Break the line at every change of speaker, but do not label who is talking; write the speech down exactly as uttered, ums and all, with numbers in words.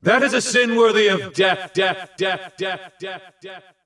That is a sin worthy of death, death, death, death, death, death.